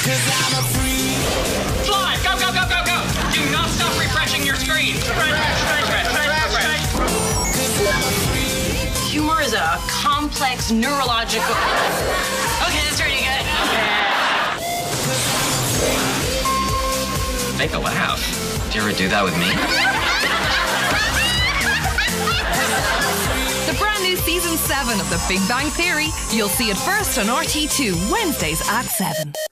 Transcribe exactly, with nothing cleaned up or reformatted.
Cause I'm a freak. Fly! Go, go, go, go, go! Do not stop refreshing your screen. Refresh, refresh, refresh, refresh. Humor is a complex neurological... Okay, that's pretty good. Make a laugh. Do you ever do that with me? The brand new season seven of The Big Bang Theory. You'll see it first on R T two, Wednesdays at seven.